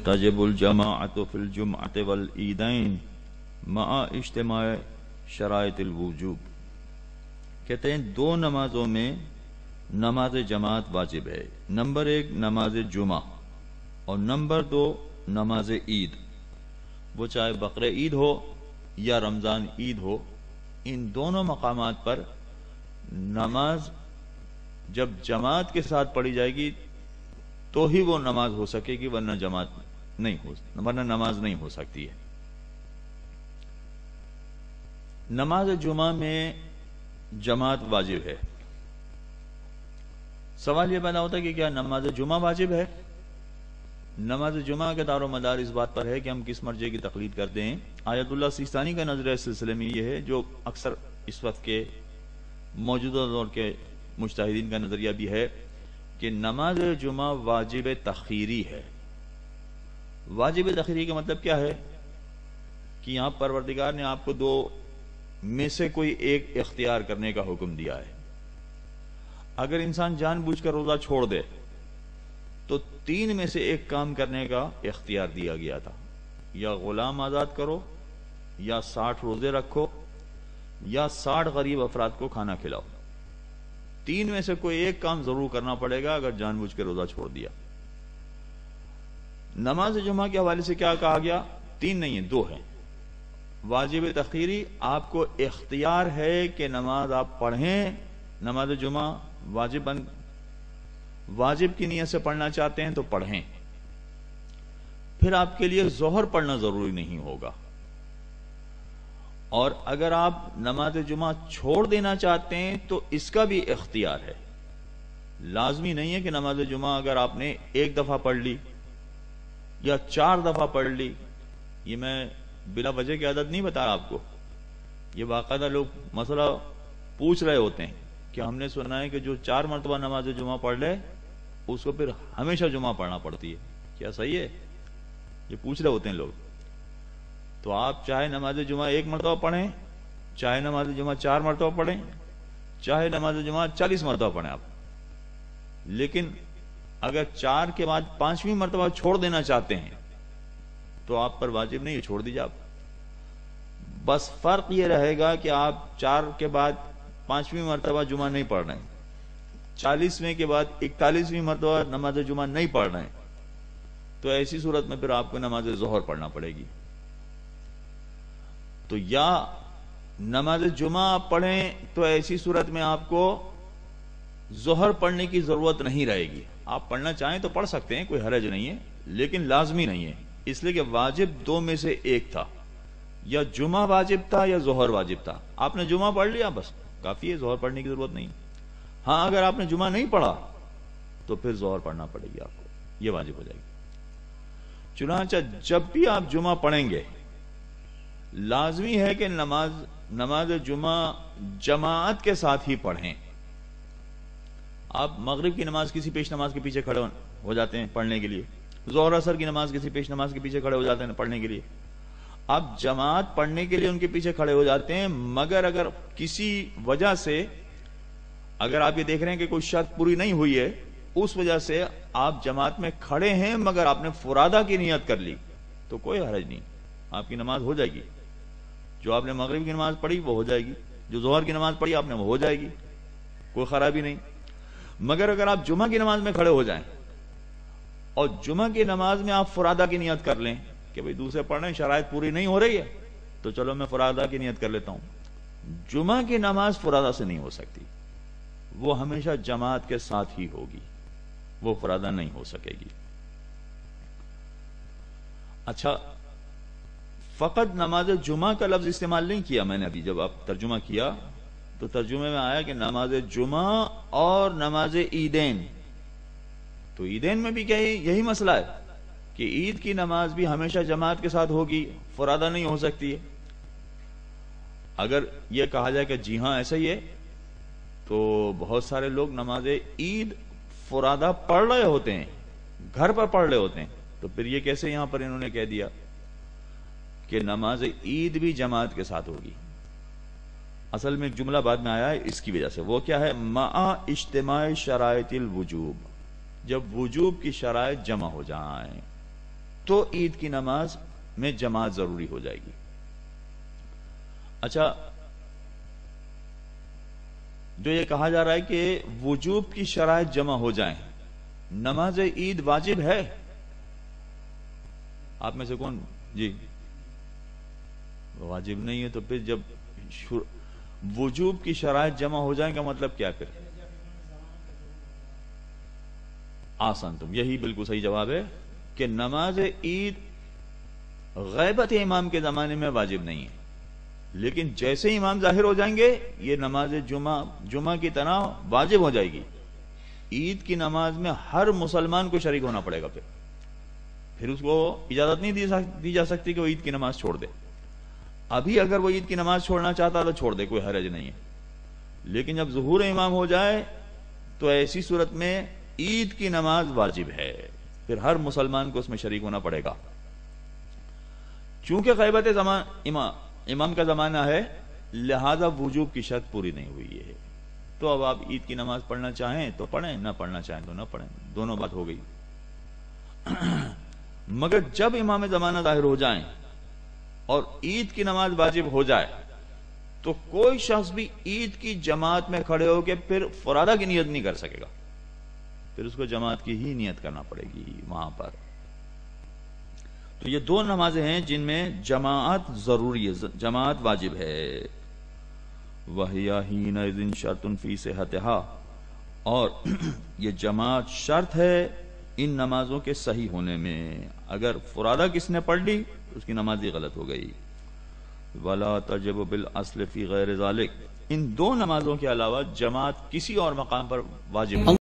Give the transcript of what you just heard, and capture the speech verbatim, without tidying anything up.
تجب الجماعت فی الجمعۃ والعیدین مع اجتماع شرائط الوجوب. کہتے ہیں دو نمازوں میں نماز جماعت واجب ہے. نمبر ایک نماز جمعہ اور نمبر دو نماز عید. وہ چاہے بقر عید ہو یا رمضان عید ہو، ان دونوں مقامات پر نماز جب جماعت کے ساتھ پڑھی جائے گی تو ہی وہ نماز ہو سکے گی، ورنہ جماعت نہیں ہو ورنہ نماز نہیں ہو سکتی ہے. نماز جمعہ میں جماعت واجب ہے. سوال یہ پیدا ہوتا ہے کہ کیا نماز جمعہ واجب ہے؟ نماز جمعہ کا دار و مدار اس بات پر ہے کہ ہم کس مرجع کی تقلید کرتے ہیں. آیت اللہ سیستانی کا نظریہ اس سلسلے میں یہ ہے، جو اکثر اس وقت کے موجودہ دور کے مجتہدین کا نظریہ بھی ہے، کہ نماز جمعہ واجب تخیری ہے. واجب تخیری کا مطلب کیا ہے؟ کہ یہاں پروردگار نے آپ کو دو میں سے کوئی ایک اختیار کرنے کا حکم دیا ہے. اگر انسان جان بوجھ کر روزہ چھوڑ دے تو تین میں سے ایک کام کرنے کا اختیار دیا گیا تھا، یا غلام آزاد کرو، یا ساٹھ روزے رکھو، یا ساٹھ غریب افراد کو کھانا کھلاؤ. تین میں سے کوئی ایک کام ضرور کرنا پڑے گا اگر جان بوجھ کے روزہ چھوڑ دیا. نماز جمعہ کے حوالے سے کیا کہا گیا؟ تین نہیں ہیں، دو ہیں. واجب تخیری، آپ کو اختیار ہے کہ نماز آپ پڑھیں. نماز جمعہ واجب بن واجب کی نیت سے پڑھنا چاہتے ہیں تو پڑھیں. پھر آپ کے لیے ظہر پڑھنا ضروری نہیں ہوگا. اور اگر آپ نماز جمعہ چھوڑ دینا چاہتے ہیں تو اس کا بھی اختیار ہے. لازمی نہیں ہے کہ نماز جمعہ اگر آپ نے ایک دفعہ پڑھ لی یا چار دفعہ پڑھ لی. یہ میں بلا وجہ کی عادت نہیں بتا رہا آپ کو، یہ باقاعدہ لوگ مسئلہ پوچھ رہے ہوتے ہیں کہ ہم نے سنا ہے کہ جو چار مرتبہ نماز جمعہ پڑھ لے اس کو پھر ہمیشہ جمعہ پڑھنا پڑتی ہے. کیا صحیح ہے؟ یہ پوچھ رہے ہوتے ہیں لوگ. تو آپ چاہے نماز جمعہ ایک مرتبہ پڑھیں، چاہے نماز جمعہ چار مرتبہ پڑھیں، چاہے نماز جمعہ چالیس مرتبہ پڑھیں آپ، لیکن اگر چار کے بعد پانچویں مرتبہ چھوڑ دینا چاہتے ہیں تو آپ پر واجب نہیں ہے، چھوڑ دیجیے آپ. بس فرق یہ رہے گا کہ آپ چار کے بعد پانچویں مرتبہ جمعہ نہیں پڑھ رہے ہیں، چالیسویں کے بعد اکتالیسویں مرتبہ نماز جمعہ نہیں پڑھ رہے ہیں، تو ایسی صورت میں پھر آپ کو نماز ظہر پڑھنا پڑے گی. تو یا نماز جمعہ آپ پڑھیں تو ایسی صورت میں آپ کو ظہر پڑھنے کی ضرورت نہیں رہے گی. آپ پڑھنا چاہیں تو پڑھ سکتے ہیں، کوئی حرج نہیں ہے، لیکن لازمی نہیں ہے. اس لیے کہ واجب دو میں سے ایک تھا، یا جمعہ واجب تھا یا ظہر واجب تھا. آپ نے جمعہ پڑھ لیا بس کافی ہے، ظہر پڑھنے کی ضرورت نہیں. ہاں اگر آپ نے جمعہ نہیں پڑھا تو پھر ظہر پڑھنا پڑے گی آپ کو، یہ واجب ہو جائے گی. چنانچہ جب بھی آپ جمعہ پڑھیں گے لازمی ہے کہ نماز نماز جمعہ جماعت کے ساتھ ہی پڑھیں. آپ مغرب کی نماز کسی پیش نماز کے پیچھے کھڑے ہو جاتے ہیں پڑھنے کے لیے، ظہر اثر کی نماز کسی پیش نماز کے پیچھے کھڑے ہو جاتے ہیں پڑھنے کے لیے. آپ جماعت پڑھنے کے لیے ان کے پیچھے کھڑے ہو جاتے ہیں، مگر اگر کسی وجہ سے، اگر آپ یہ دیکھ رہے ہیں کہ کوئی شرط پوری نہیں ہوئی ہے، اس وجہ سے آپ جماعت میں کھڑے ہیں مگر آپ نے فرادہ کی نیت کر لی، تو کوئی حرج نہیں، آپ کی نماز ہو جائے گی. جو آپ نے مغرب کی نماز پڑھی وہ ہو جائے گی، جو ظہر کی نماز پڑھی آپ نے وہ ہو جائے گی، کوئی خرابی نہیں. مگر اگر آپ جمعہ کی نماز میں کھڑے ہو جائیں اور جمعہ کی نماز میں آپ فرادہ کی نیت کر لیں کہ بھئی دوسرے پڑھ رہے ہیں، شرائط پوری نہیں ہو رہی ہے تو چلو میں فرادہ کی نیت کر لیتا ہوں، جمعہ کی نماز فرادہ سے نہیں ہو سکتی، وہ ہمیشہ جماعت کے ساتھ ہی ہوگی، وہ فرادہ نہیں ہو سکے گی. اچھا، فقط نماز جمعہ کا لفظ استعمال نہیں کیا میں نے. ابھی جب آپ ترجمہ کیا تو ترجمے میں آیا کہ نماز جمعہ اور نماز عیدین. تو عیدین میں بھی کیا یہی مسئلہ ہے کہ عید کی نماز بھی ہمیشہ جماعت کے ساتھ ہوگی، فرادہ نہیں ہو سکتی ہے. اگر یہ کہا جائے کہ جی ہاں ایسا ہی ہے تو بہت سارے لوگ نماز عید فرادہ پڑھ رہے ہوتے ہیں، گھر پر پڑھ رہے ہوتے ہیں، تو پھر یہ کیسے یہاں پر انہوں نے کہہ دیا کہ نماز عید بھی جماعت کے ساتھ ہوگی؟ اصل میں ایک جملہ بعد میں آیا ہے اس کی وجہ سے. وہ کیا ہے؟ مع اجتماع شرائط الوجوب، جب وجوب کی شرائط جمع ہو جائیں. تو عید کی نماز میں جماعت ضروری ہو جائے گی. اچھا، جو یہ کہا جا رہا ہے کہ وجوب کی شرائط جمع ہو جائیں، نماز عید واجب ہے؟ آپ میں سے کون جی واجب نہیں ہے؟ تو پھر جب وجوب کی شرائط جمع ہو جائیں کا مطلب کیا؟ پھر آسان، تم یہی بالکل صحیح جواب ہے کہ نماز عید غیبت امام کے زمانے میں واجب نہیں ہے، لیکن جیسے امام ظاہر ہو جائیں گے یہ نماز جمعہ جمعہ کی طرح واجب ہو جائے گی. عید کی نماز میں ہر مسلمان کو شریک ہونا پڑے گا. پھر پھر اس کو اجازت نہیں دی جا سکتی کہ وہ عید کی نماز چھوڑ دے. ابھی اگر وہ عید کی نماز چھوڑنا چاہتا تو چھوڑ دے، کوئی حرج نہیں ہے، لیکن جب ظہور امام ہو جائے تو ایسی صورت میں عید کی نماز واجب ہے، پھر ہر مسلمان کو اس میں شریک ہونا پڑے گا. چونکہ غیبت زمان امام امام کا زمانہ ہے، لہذا وجوب کی شرط پوری نہیں ہوئی ہے. تو اب آپ عید کی نماز پڑھنا چاہیں تو پڑھیں، نہ پڑھنا چاہیں تو نہ پڑھیں، دونوں بات ہو گئی. مگر جب امام زمانہ ظاہر ہو جائیں اور عید کی نماز واجب ہو جائے تو کوئی شخص بھی عید کی جماعت میں کھڑے ہو کے پھر فرادہ کی نیت نہیں کر سکے گا، پھر اس کو جماعت کی ہی نیت کرنا پڑے گی وہاں پر. تو یہ دو نمازیں ہیں جن میں جماعت ضروری ہے، جماعت واجب ہے. وَهِيَ حِينَئِذٍ شَرْطٌ فِي صِحَتِهَا، اور یہ جماعت شرط ہے ان نمازوں کے صحیح ہونے میں. اگر فرادہ کس نے پڑھ لی اس کی نماز ہی غلط ہو گئی. وَلَا تَجِبُ بِالْأَصْلِ فِي غَيْرِ ذَلِكَ، ان دو نمازوں کے علاوہ جماعت کسی اور مقام پر واجب